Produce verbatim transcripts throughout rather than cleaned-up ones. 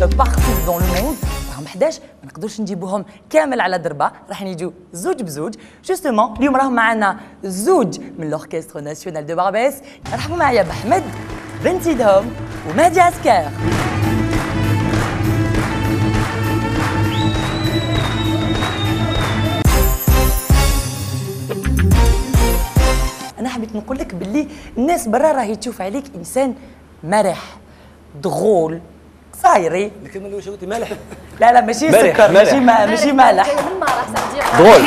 بارتو دون لو موند. راهم احداش ما نقدروش نجيبوهم كامل على ضربه، راح يجوا زوج بزوج. جوستومون اليوم راهم معنا زوج من لوركستر ناسيونال دو بارباس. رحبوا معايا بأحمد بنتي دهم ومهدي عسكر. أنا حبيت نقول لك باللي الناس برا راهي تشوف عليك إنسان مرح دغول صايري. الكلمة اللي قلتي مالح؟ لا لا ماشي سكر، ماشي ما ماشي مالح. دغول.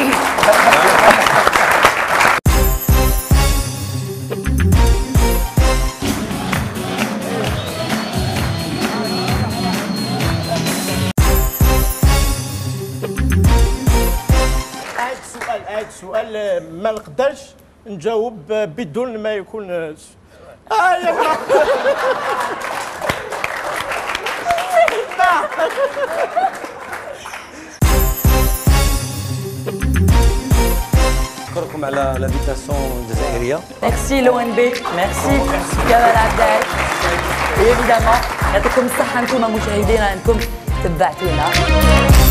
هاد السؤال هاد السؤال ما نقدرش نجاوب بدون ما يكون اه يا نشكركم على لافيتاسيون الجزائريه. ميرسي لو ان بي، ميرسي كمال عبدال. ايفيدامون يعطيكم الصحه انتم مشاهدينا انكم تبعتونا.